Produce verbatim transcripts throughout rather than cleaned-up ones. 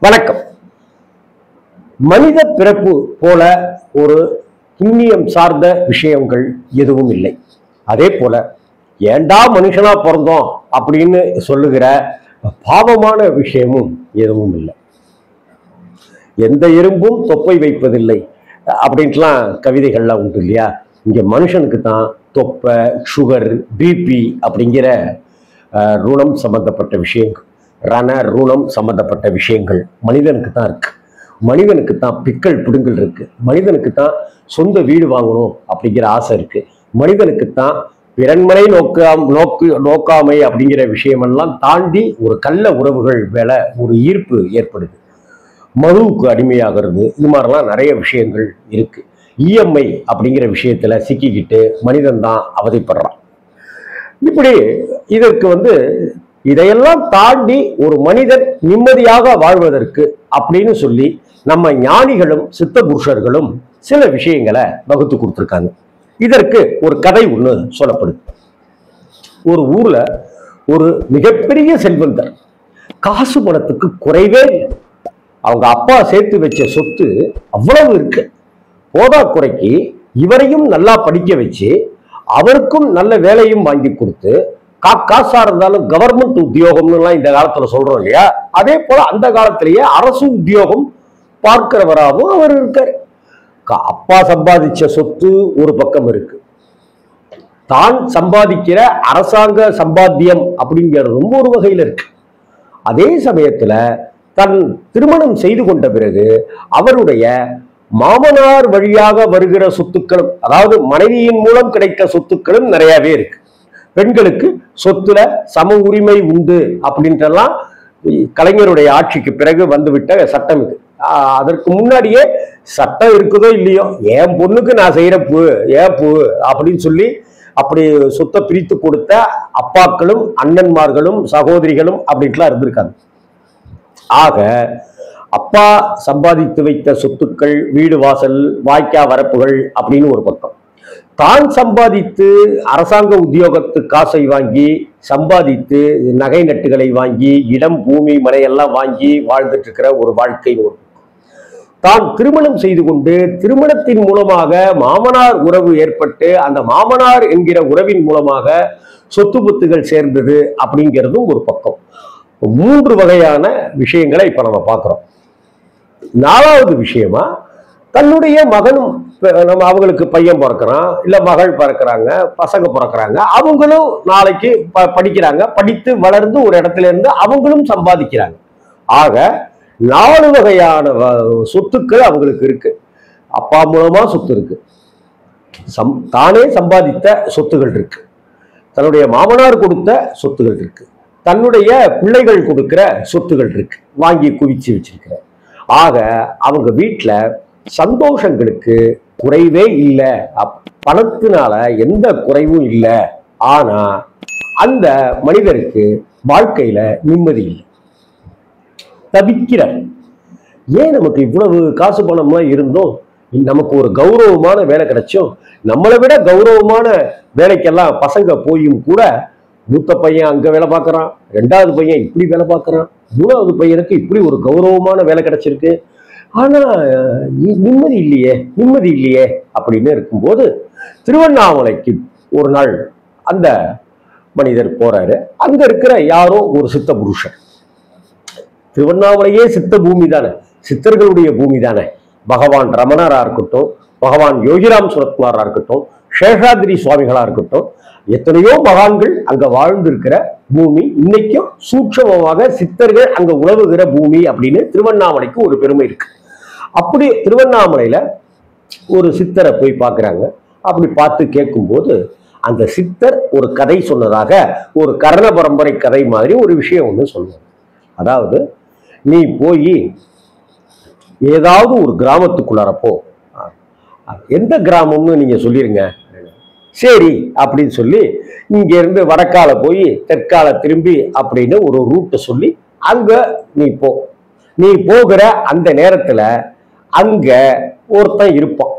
வணக்கம். மனித பிறப்பு போல ஒரு புண்ணியம் சார்ந்த விஷயங்கள் எதுவும் இல்லை. அதே போல ஏண்டா மனுஷனா பிறந்தோம் அப்படின்னு சொல்லுகிற பாவமான விஷயமும் எதுவும் இல்லை. எந்த எறும்பும் தொப்பை வைப்பதில்லை அப்படின்ட்டுலாம் கவிதைகள்லாம் உண்டு இல்லையா? இங்க மனுஷனுக்கு தான் தொப்பை, சுகர், பிபி அப்படிங்கிற ருணம் சம்பந்தப்பட்ட விஷயங்கள், ரண ருணம் சம்பந்தப்பட்ட விஷயங்கள் மனிதனுக்கு தான் இருக்கு. மனிதனுக்கு தான் பிக்கல் பிடுங்கல் இருக்கு. மனிதனுக்கு தான் சொந்த வீடு வாங்கணும் அப்படிங்கிற ஆசை இருக்கு. மனிதனுக்கு தான் பிறன்மனை நோக்காம் நோக்கு நோக்காமை அப்படிங்கிற விஷயமெல்லாம் தாண்டி ஒரு கள்ள உறவுகள் மேல ஒரு ஈர்ப்பு ஏற்படுது. மதுவுக்கு அடிமையாகிறது, இது மாதிரிலாம் நிறைய விஷயங்கள் இருக்கு. இஎம்ஐ அப்படிங்கிற விஷயத்துல சிக்கிக்கிட்டு மனிதன் தான் அவதிப்படுறான். இப்படி இதற்கு வந்து இதையெல்லாம் தாண்டி ஒரு மனிதன் நிம்மதியாக வாழ்வதற்கு அப்படின்னு சொல்லி நம்ம ஞானிகளும் சித்த புருஷர்களும் சில விஷயங்களை வகுத்து கொடுத்துருக்காங்க. இதற்கு ஒரு கதை ஒண்ணு சொல்லப்படுது. ஒரு ஊர்ல ஒரு மிகப்பெரிய செல்வந்தர், காசு பணத்துக்கு குறைவே இல்லை. அவங்க அப்பா சேர்த்து வச்ச சொத்து அவ்வளவு இருக்கு. போதா குறைக்கு இவரையும் நல்லா படிக்க வச்சு அவருக்கும் நல்ல வேலையும் வாங்கி கொடுத்து, காசா இருந்தாலும் கவர்மெண்ட் உத்தியோகம்னு எல்லாம் இந்த காலத்துல சொல்றோம் இல்லையா? அதே போல அந்த காலத்திலேயே அரசு உத்தியோகம் பார்க்கிறவராகவும் அவர் இருக்காரு. அப்பா சம்பாதிச்ச சொத்து ஒரு பக்கம் இருக்கு, தான் சம்பாதிக்கிற அரசாங்க சம்பாத்தியம் அப்படிங்கிறதும் ஒரு வகையில் இருக்கு. அதே சமயத்துல தன் திருமணம் செய்து கொண்ட பிறகு அவருடைய மாமனார் வழியாக வருகிற சொத்துக்களும், அதாவது மனைவியின் மூலம் கிடைத்த சொத்துக்களும் நிறையவே இருக்கு. பெண்களுக்கு சொத்துல சம உரிமை உண்டு அப்படின்றலாம் கலைஞருடைய ஆட்சிக்கு பிறகு வந்துவிட்ட சட்டம் இது. அதற்கு முன்னாடியே சட்டம் இருக்குதோ இல்லையோ, என் பொண்ணுக்கு நான் செய்யற பூ ஏன் பூ அப்படின்னு சொல்லி அப்படி சொத்தை பிரித்து கொடுத்த அப்பாக்களும் அண்ணன்மார்களும் சகோதரிகளும் அப்படின்ட்டுலாம் இருந்திருக்காங்க. ஆக அப்பா சம்பாதித்து வைத்த சொத்துக்கள், வீடு வாசல், வாய்க்கா வரப்புகள் அப்படின்னு ஒரு பக்கம், தான் சம்பாதித்து அரசாங்க உத்தியோகத்து காசை வாங்கி சம்பாதித்து நகை நட்டுகளை வாங்கி இடம் பூமி மனையெல்லாம் வாங்கி வாழ்ந்துட்டு இருக்கிற ஒரு வாழ்க்கை ஒரு, தான் திருமணம் செய்து கொண்டு திருமணத்தின் மூலமாக மாமனார் உறவு ஏற்பட்டு அந்த மாமனார் என்கிற உறவின் மூலமாக சொத்து புத்துகள் சேர்ந்தது அப்படிங்கிறதும் ஒரு பக்கம். மூன்று வகையான விஷயங்களை இப்ப நம்ம பார்க்கிறோம். நாலாவது விஷயமா தன்னுடைய மகனும், நம்ம அவங்களுக்கு பையன் பிறக்கிறான் இல்ல மகள் பிறக்கிறாங்க, பசங்க பிறக்கிறாங்க, அவங்களும் நாளைக்கு படிக்கிறாங்க, படித்து வளர்ந்து ஒரு இடத்துல இருந்து அவங்களும் சம்பாதிக்கிறாங்க. ஆக நாலு வகையான சொத்துக்கள் அவங்களுக்கு இருக்கு. அப்பா மூலமா சொத்து இருக்கு, சம் தானே சம்பாதித்த சொத்துகள் இருக்கு, தன்னுடைய மாமனார் கொடுத்த சொத்துகள் இருக்கு, தன்னுடைய பிள்ளைகள் கொடுக்கிற சொத்துகள் இருக்கு, வாங்கி குவிச்சு வச்சிருக்கிற. ஆக அவங்க வீட்டுல சந்தோஷங்களுக்கு குறைவே இல்லை, பணத்தினால எந்த குறைவும் இல்லை. ஆனா அந்த மனிதருக்கு வாழ்க்கையில நிம்மதி இல்லை, தவிக்கிறார். ஏன் நமக்கு இவ்வளவு காசு பணம்லாம் இருந்தோம், நமக்கு ஒரு கௌரவமான வேலை கிடைச்சோம், நம்மளை விட கௌரவமான வேலைக்கெல்லாம் பசங்க போயும் கூட மூத்த பையன் அங்க வேலை பார்க்கறான், ரெண்டாவது பையன் இப்படி வேலை பார்க்கறான், மூணாவது பையனுக்கு இப்படி ஒரு கௌரவமான வேலை கிடைச்சிருக்கு, ஆனா நிம்மதி இல்லையே நிம்மதி இல்லையே அப்படின்னு இருக்கும்போது திருவண்ணாமலைக்கு ஒரு நாள் அந்த மனிதர் போறாரு. அங்க இருக்கிற யாரோ ஒரு சித்த புருஷன், திருவண்ணாமலையே சித்த பூமி தானே, சித்தர்களுடைய பூமி தானே, பகவான் ரமணரா இருக்கட்டும், பகவான் யோகிராம் சுரத்குமாரா இருக்கட்டும், சேஷாதிரி சுவாமிகளா இருக்கட்டும், எத்தனையோ மகான்கள் அங்க வாழ்ந்திருக்கிற பூமி, இன்னைக்கும் சூட்சமமாக சித்தர்கள் அங்க உழவுகிற பூமி அப்படின்னு திருவண்ணாமலைக்கு ஒரு பெருமை இருக்கு. அப்படி திருவண்ணாமலையில ஒரு சித்தரை போய் பார்க்குறாங்க. அப்படி பார்த்து கேட்கும்போது அந்த சித்தர் ஒரு கதை சொன்னதாக, ஒரு கர்ண பரம்பரை கதை மாதிரி ஒரு விஷயம் ஒன்று சொல்லுவாங்க. அதாவது, நீ போய் ஏதாவது ஒரு கிராமத்துக்குள்ளாரப்போ, எந்த கிராமம்னு நீங்க சொல்லிருங்க, சரி அப்படின்னு சொல்லி இங்க இருந்து வடக்கால போய் தெற்கால திரும்பி அப்படின்னு ஒரு ரூட்டை சொல்லி அங்க நீ போ. நீ போகிற அந்த நேரத்துல அங்க ஒருத்தன் இருப்பான்,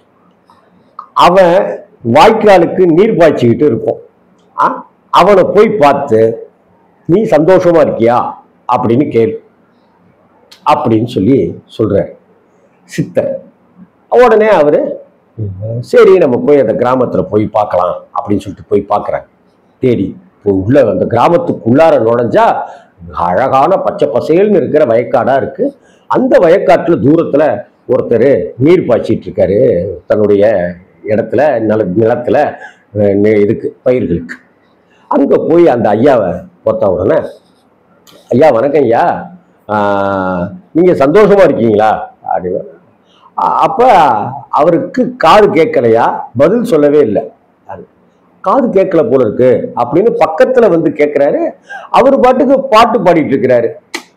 அவன் வாய்க்காலுக்கு நீர் பாய்ச்சிக்கிட்டு இருப்பான். அவனை போய் பார்த்து நீ சந்தோஷமா இருக்கியா அப்படின்னு கேளு. அப்படின்னு சொல்லி சொல்றாரு சித்தர். உடனே அவரு சரி நம்ம போய் அந்த கிராமத்துல போய் பார்க்கலாம் அப்படின்னு சொல்லிட்டு போய் பார்க்குறாங்க. தேடி உள்ள அந்த கிராமத்துக்குள்ளார நுழைஞ்சா அழகான பச்சை பசேல்னு இருக்கிற வயக்காடா இருக்கு. அந்த வயக்காட்டுல தூரத்துல ஒருத்தர் நீர் பாய்ச்சிட்டு இருக்காரு தன்னுடைய இடத்துல நில நிலத்துல இதுக்கு பயிர்களுக்கு. அங்க போய் அந்த ஐயாவை பார்த்த உடனே, ஐயா வணக்கம் ஐயா, நீங்க சந்தோஷமா இருக்கீங்களா அப்படின்னு. அப்ப அவருக்கு காது கேட்கலையா, பதில் சொல்லவே இல்லை. காது கேட்கல போல இருக்கு அப்படின்னு பக்கத்துல வந்து கேட்கிறாரு. அவர் பாட்டுக்கு பாட்டு பாடிட்டு இருக்கிறாரு.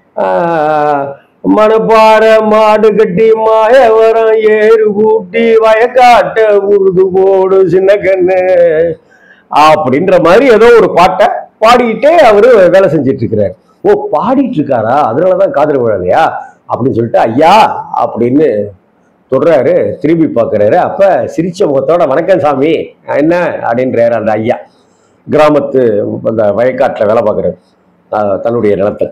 மணப்பாற மாடு கட்டி மாயவரம் ஏறு கூட்டி வயக்காட்ட உருது போடு சின்ன கண்ணு அப்படின்ற மாதிரி ஏதோ ஒரு பாட்டை பாடிட்டே அவரு வேலை செஞ்சிட்டு இருக்கிறாரு. ஓ பாடிட்டு இருக்காரா, அதனாலதான் காதல் விழலையா அப்படின்னு சொல்லிட்டு ஐயா அப்படின்னு தொடுறாரு. திரும்பி பார்க்குறாரு. அப்ப சிரிச்ச முகத்தோட வணக்கம் சாமி என்ன அப்படின்றாரு அந்த ஐயா. கிராமத்து அந்த வயக்காட்டில் வேலை பார்க்குறாரு தன்னுடைய நிலத்துல.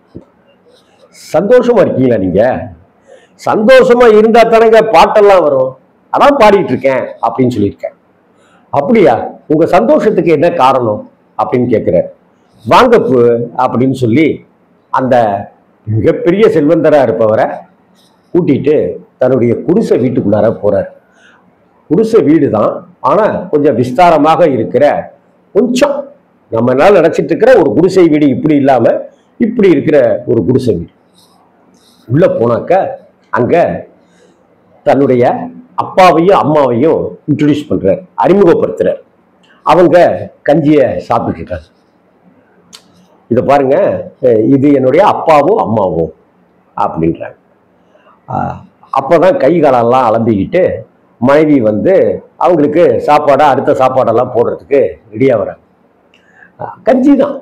சந்தோஷமா இருக்கீங்களா நீங்க? சந்தோஷமா இருந்தா தானங்க பாட்டெல்லாம் வரும், அதான் பாடிட்டு இருக்கேன் அப்படின்னு சொல்லியிருக்கேன். அப்படியா, உங்க சந்தோஷத்துக்கு என்ன காரணம் அப்படின்னு கேட்கிறார். வாங்கப்பு அப்படின்னு சொல்லி அந்த மிகப்பெரிய செல்வந்தரா இருப்பவரை கூட்டிட்டு தன்னுடைய குடிசை வீட்டுக்குள்ளார போறார். குடிசை வீடு தான், ஆனா கொஞ்சம் விஸ்தாரமாக இருக்கிற, கொஞ்சம் நம்ம நாள் நினைச்சிட்டு இருக்கிற ஒரு குடிசை வீடு இப்படி இல்லாம இப்படி இருக்கிற ஒரு குடிசை வீடு. உள்ள போனாக்க அங்க தன்னுடைய அப்பாவையும் அம்மாவையும் இன்ட்ரோடியூஸ் பண்றார், அறிமுகப்படுத்துறார். அவங்க கஞ்சியை சாப்பிட்டு இருக்காங்க. இதை பாருங்க, இது என்னுடைய அப்பாவும் அம்மாவும் அப்படின்றாங்க. அப்போதான் கை காலெல்லாம் அலம்பிக்கிட்டு மனைவி வந்து அவங்களுக்கு சாப்பாடா அடுத்த சாப்பாடெல்லாம் போடுறதுக்கு ரெடியாக வராங்க. கஞ்சி தான்.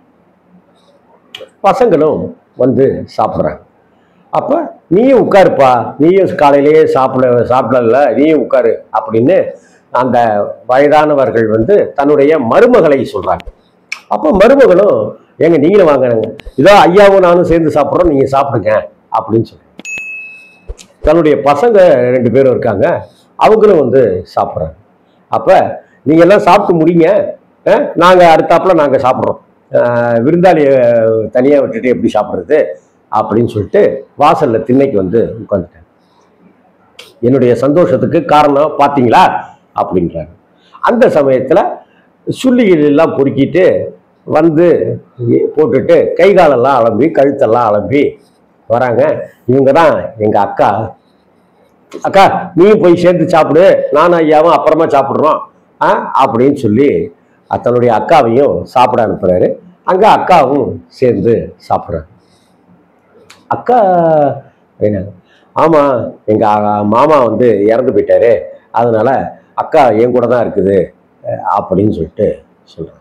பசங்களும் வந்து சாப்பிட்றாங்க. அப்போ நீயும் உட்காருப்பா, நீயும் காலையிலேயே சாப்பிட சாப்பிடல நீயும் உட்காரு அப்படின்னு அந்த வயதானவர்கள் வந்து தன்னுடைய மருமகளை சொல்றாங்க. அப்போ மருமகளும் ஏங்க நீங்களும் வாங்கினாங்க, இதோ ஐயாவும் நானும் சேர்ந்து சாப்பிட்றோம், நீங்க சாப்பிடுங்க அப்படின்னு சொல்றாங்க. தன்னுடைய பசங்க ரெண்டு பேரும் இருக்காங்க, அவங்களும் வந்து சாப்பிட்றாங்க. அப்போ நீங்க எல்லாம் சாப்பிட்டு முடிங்க, நாங்கள் அடுத்தாப்புல நாங்கள் சாப்பிட்றோம், விருந்தாளியை தனியாக விட்டுட்டு எப்படி சாப்பிட்றது அப்படின்னு சொல்லிட்டு வாசல்ல திண்ணைக்கு வந்து உட்காந்துட்டாங்க. என்னுடைய சந்தோஷத்துக்கு காரணம் பார்த்தீங்களா அப்படின்றாங்க. அந்த சமயத்தில் சுள்ளிகள் எல்லாம் பொறுக்கிட்டு வந்து போட்டுட்டு கை காலெல்லாம் அலம்பி கழுத்தெல்லாம் அலம்பி வராங்க. இவங்க தான் எங்க அக்கா. அக்கா நீயும் போய் சேர்ந்து சாப்பிடு, நானும் ஐயாவும் அப்புறமா சாப்பிட்றோம் ஆ அப்படின்னு சொல்லி தன்னுடைய அக்காவையும் சாப்பிட அனுப்புறாரு. அங்க அக்காவும் சேர்ந்து சாப்பிட்றாரு. அக்கா என்ன, ஆமா எங்க மாமா வந்து இறந்து போயிட்டாரு, அதனால அக்கா என் கூட தான் இருக்குது அப்படின்னு சொல்லிட்டு சொல்றேன்.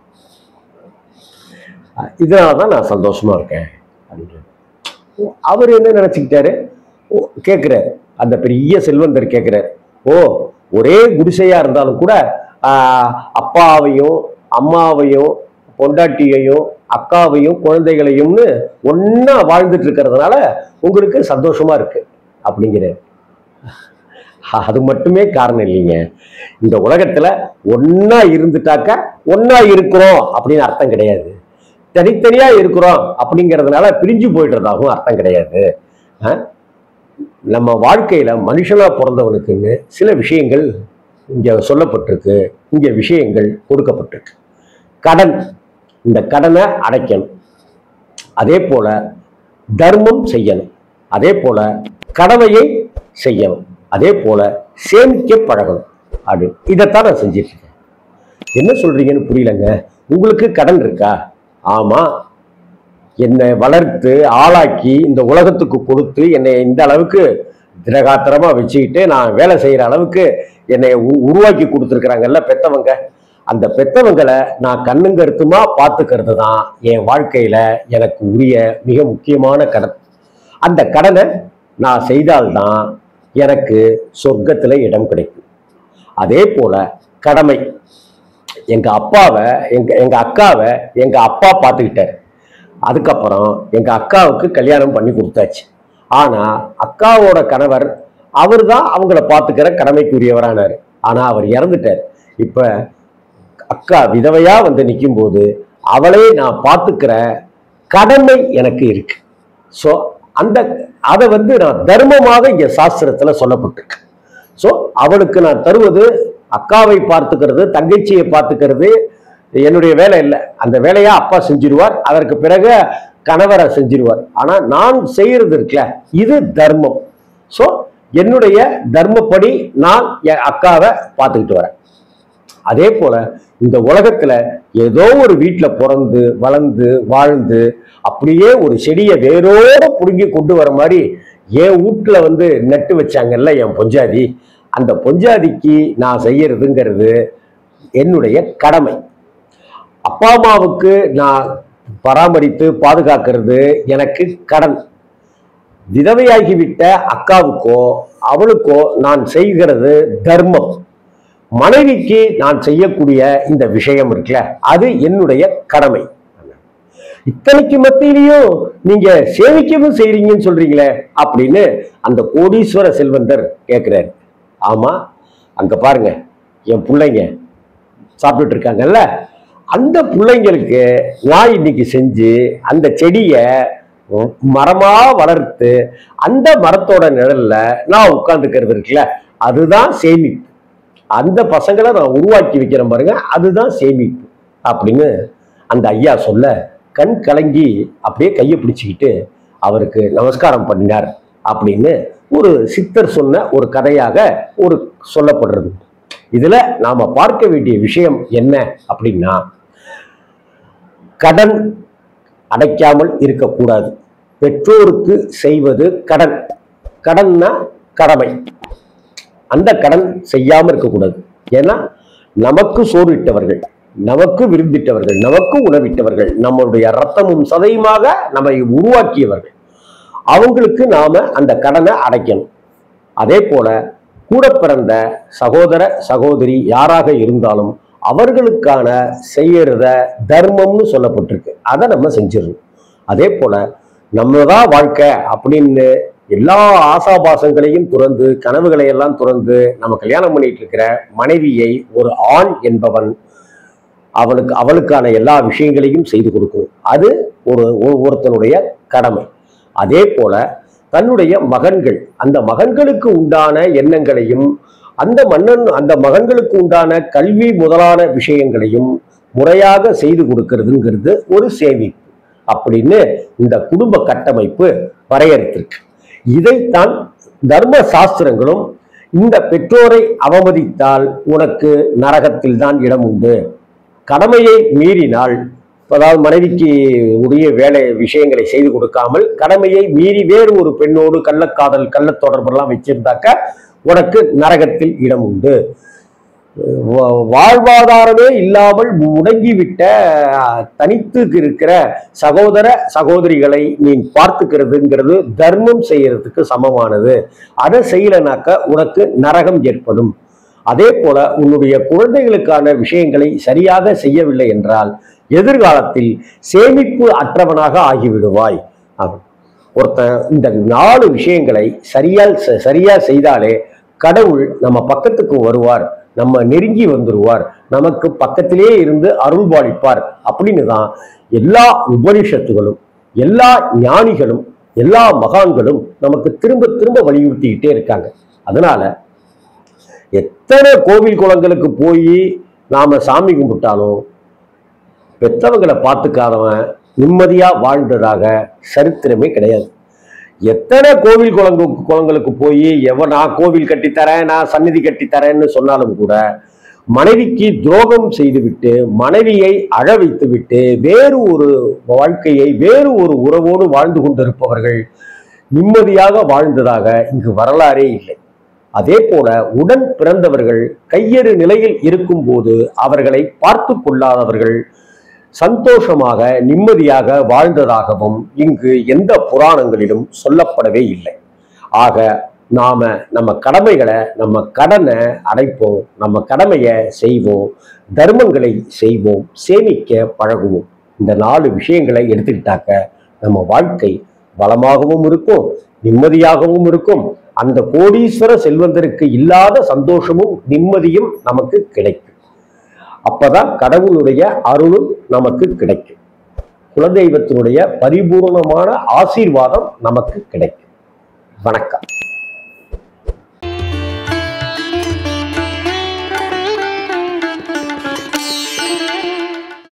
இதனாலதான் நான் சந்தோஷமா இருக்கேன் அப்படின்னு. அவர் என்ன நினைச்சுக்கிட்டாரு, கேட்கிறாரு, அந்த பெரிய செல்வந்தர் கேட்கிறாரு, ஓ ஒரே குடிசையா இருந்தாலும் கூட ஆஹ் அப்பாவையும் அம்மாவையும் பொண்டாட்டியையும் அக்காவையும் குழந்தைகளையும்னு ஒன்னா வாழ்ந்துட்டு இருக்கிறதுனால உங்களுக்கு சந்தோஷமா இருக்கு அப்படிங்கிறாரு. அது மட்டுமே காரணம் இல்லைங்க, இந்த உலகத்துல ஒன்னா இருந்துட்டாக்க ஒன்னா இருக்கிறோம் அப்படின்னு அர்த்தம் கிடையாது. தனித்தனியா இருக்கிறோம் அப்படிங்கிறதுனால பிரிஞ்சு போயிடுறதாகவும் அர்த்தம் கிடையாது. நம்ம வாழ்க்கையில மனுஷனா பிறந்தவனுக்குன்னு சில விஷயங்கள் இங்க சொல்லப்பட்டிருக்கு, இங்க விஷயங்கள் கொடுக்கப்பட்டிருக்கு. கடன், இந்த கடனை அடைக்கணும், அதே போல தர்மம் செய்யணும், அதே போல கடமையை செய்யணும், அதே போல சேமிக்க பழகணும். அது இதைத்தான் நான் செஞ்சிட்டு இருக்கேன். என்ன சொல்றீங்கன்னு புரியலங்க. உங்களுக்கு கடன் இருக்கா? ஆமா, என்னை வளர்த்து ஆளாக்கி இந்த உலகத்துக்கு கொடுத்து என்னை இந்த அளவுக்கு திரகாத்திரமா வச்சுக்கிட்டு நான் வேலை செய்யற அளவுக்கு என்னை உருவாக்கி கொடுத்துருக்குறாங்கல்ல பெத்தவங்க, அந்த பெத்தவங்களை நான் கண்ணுங்கருத்துமா பார்த்துக்கிறது தான் என் வாழ்க்கையில எனக்கு உரிய மிக முக்கியமான கடன். அந்த கடனை நான் செய்தால்தான் எனக்கு சொர்க்கத்துல இடம் கிடைக்கும். அதே போல கடமை, எங்க அப்பாவை எங்க எங்க அக்காவை எங்க அப்பா பார்த்துக்கிட்டாரு. அதுக்கப்புறம் எங்க அக்காவுக்கு கல்யாணம் பண்ணி கொடுத்தாச்சு. ஆனா அக்காவோட கணவர் அவர் தான் அவங்கள பார்த்துக்கிற கடமைக்குரியவரானாரு. ஆனா அவர் இறந்துட்டார். இப்ப அக்கா விதவையா வந்து நிற்கும் போது அவளை நான் பார்த்துக்கிற கடமை எனக்கு இருக்கு. ஸோ அந்த அதை வந்து நான் தர்மமாக இங்க சாஸ்திரத்துல சொல்லப்பட்டிருக்கு. ஸோ அவளுக்கு நான் தருவது அக்காவை பார்த்துக்கிறது, தங்கச்சியை பார்த்துக்கிறது என்னுடைய வேலை இல்லை. அந்த வேலையா அப்பா செஞ்சிருவார், அதற்கு பிறகு கணவரை செஞ்சிருவார். ஆனா நான் செய்யறது இருக்குல்ல, இது தர்மம். ஸோ என்னுடைய தர்மப்படி நான் என் அக்காவை பார்த்துக்கிட்டு வரேன். அதே போல இந்த உலகத்துல ஏதோ ஒரு வீட்டுல பிறந்து வளர்ந்து வாழ்ந்து அப்படியே ஒரு செடியை வேரோட புடுங்கி கொண்டு வர மாதிரி என் வீட்டுல வந்து நட்டு வச்சாங்கல்ல என் பொஞ்சாதி, அந்த பொஞ்சாதிக்கு நான் செய்யறதுங்கிறது என்னுடைய கடமை. அப்பா அம்மாவுக்கு நான் பராமரித்து பாதுகாக்கிறது எனக்கு கடன். விதவையாகிவிட்ட அக்காவுக்கோ அவளுக்கோ நான் செய்கிறது தர்மம். மனைவிக்கு நான் செய்யக்கூடிய இந்த விஷயம் இருக்குல்ல, அது என்னுடைய கடமை. இத்தனைக்கு மத்தியிலையும் நீங்க சேமிக்கவும் செய்றீங்கன்னு சொல்றீங்களே அப்படின்னு அந்த கோடீஸ்வர செல்வந்தர் கேட்கிறாரு. ஆமா, அங்க பாருங்க என் பிள்ளைங்க சாப்பிட்டுட்டு இருக்காங்கல்ல, அந்த பிள்ளைங்களுக்கு நான் இன்னைக்கு செஞ்சு அந்த செடியை மரமா வளர்த்து அந்த மரத்தோட நிழல்ல நான் உட்கார்ந்துக்கிறது இருக்குல்ல, அதுதான் சேமிப்பு. அந்த பசங்களை நான் உருவாக்கி வைக்கிறேன் பாருங்க, அதுதான் சேமிப்பு அப்படின்னு அந்த ஐயா சொல்ல கண் கலங்கி அப்படியே கையை பிடிச்சிக்கிட்டு அவருக்கு நமஸ்காரம் பண்ணினார் அப்படின்னு ஒரு சித்தர் சொன்ன ஒரு கதையாக ஒரு சொல்லப்படுறது. இதுல நாம பார்க்க வேண்டிய விஷயம் என்ன அப்படின்னா, கடன் அடைக்காமல் இருக்கக்கூடாது. பெற்றோருக்கு செய்வது கடன். கடன்னா கடமை. அந்த கடன் செய்யாம இருக்கக்கூடாது. ஏன்னா நமக்கு சோறிட்டவர்கள், நமக்கு விருந்திட்டவர்கள், நமக்கு உணவிட்டவர்கள், நம்மளுடைய ரத்தமும் சதையுமாக நம்மை உருவாக்கியவர்கள், அவங்களுக்கு நாம அந்த கடனை அடைக்கணும். அதே போல கூட பிறந்த சகோதர சகோதரி யாராக இருந்தாலும் அவர்களுக்கான செய்யறத தர்மம்னு சொல்லப்பட்டிருக்கு, அதை நம்ம செஞ்சிடணும். அதே போல நம்மதான் வாழ்க்கை அப்படின்னு எல்லா ஆசாபாசங்களையும் துறந்து கனவுகளை எல்லாம் துறந்து நம்ம கல்யாணம் பண்ணிட்டு இருக்கிற மனைவியை ஒரு ஆண் என்பவன் அவனுக்கு அவளுக்கான எல்லா விஷயங்களையும் செய்து கொடுக்கணும். அது ஒரு ஒருத்தனுடைய கடமை. அதே போல தன்னுடைய மகன்கள், அந்த மகன்களுக்கு உண்டான எண்ணங்களையும் அந்த மன்னன் அந்த மகன்களுக்கு உண்டான கல்வி முதலான விஷயங்களையும் முறையாக செய்து கொடுக்கிறதுங்கிறது ஒரு சேமிப்பு அப்படின்னு இந்த குடும்ப கட்டமைப்பு வரையறுத்திருக்கு. இதைத்தான் தர்ம சாஸ்திரங்களும் இந்த பெற்றோரை அவமதித்தால் உனக்கு நரகத்தில் தான் இடம் உண்டு, கடமையை மீறினால், அதாவது மனைவிக்கு உரிய வேலை விஷயங்களை செய்து கொடுக்காமல் கடமையை மீறி வேறு ஒரு பெண்ணோடு கள்ளக்காதல் கள்ள தொடர்பெல்லாம் வச்சிருந்தாக்க உனக்கு நரகத்தில் இடம் உண்டு. வாழ்வாதாரமே இல்லாமல் முடங்கிவிட்ட தனித்து இருக்கிற சகோதர சகோதரிகளை நீ பார்த்துக்கிறதுங்கிறது தர்மம் செய்யறதுக்கு சமமானது. அதை செய்யலனாக்க உனக்கு நரகம் ஏற்படும். அதே போல உன்னுடைய குழந்தைகளுக்கான விஷயங்களை சரியாக செய்யவில்லை என்றால் எதிர்காலத்தில் சேமிப்பு அற்றவனாக ஆகிவிடுவாய். ஒருத்தன் இந்த நாலு விஷயங்களை சரியால் சரியா செய்தாலே கடவுள் நம்ம பக்கத்துக்கு வருவார், நம்ம நெருங்கி வந்துருவார், நமக்கு பக்கத்திலே இருந்து அருள்பாலிப்பார் அப்படின்னு தான் எல்லா உபனிஷத்துகளும் எல்லா ஞானிகளும் எல்லா மகான்களும் நமக்கு திரும்ப திரும்ப வலியுறுத்திக்கிட்டே இருக்காங்க. அதனால எத்தனை கோவில் குளங்களுக்கு போய் நாம சாமி கும்பிட்டாலும் பெற்றவங்களை பார்த்துக்காதவன் நிம்மதியா வாழ்ந்ததாக சரித்திரமே கிடையாது. எத்தனை கோவில் குளங்கு குளங்களுக்கு போய் எவன் நான் கோவில் கட்டித்தரேன், நான் சந்நிதி கட்டித்தரேன்னு சொன்னாலும் கூட மனைவிக்கு துரோகம் செய்துவிட்டு மனைவியை அழ வைத்து விட்டு வேறு ஒரு வாழ்க்கையை வேறு ஒரு உறவோடு வாழ்ந்து கொண்டிருப்பவர்கள் நிம்மதியாக வாழ்ந்ததாக இங்கு வரலாறே இல்லை. அதே போல உடன் பிறந்தவர்கள் கையறு நிலையில் இருக்கும் போது அவர்களை பார்த்து கொள்ளாதவர்கள் சந்தோஷமாக நிம்மதியாக வாழ்ந்ததாகவும் இங்கு எந்த புராணங்களிலும் சொல்லப்படவே இல்லை. ஆக நாம நம்ம கடமைகளை நம்ம கடனை அடைப்போம், நம்ம கடமையை செய்வோம், தர்மங்களை செய்வோம், சேமிக்க பழகுவோம். இந்த நாலு விஷயங்களை எடுத்துக்கிட்டாக்க நம்ம வாழ்க்கை வளமாகவும் இருக்கும், நிம்மதியாகவும் இருக்கும். அந்த கோடீஸ்வர செல்வந்தருக்கு இல்லாத சந்தோஷமும் நிம்மதியும் நமக்கு கிடைக்கும். அப்பதான் கடவுளுடைய அருளும் நமக்கு கிடைக்கும். குலதெய்வத்தினுடைய பரிபூர்ணமான ஆசீர்வாதம் நமக்கு கிடைக்கும். வணக்கம்.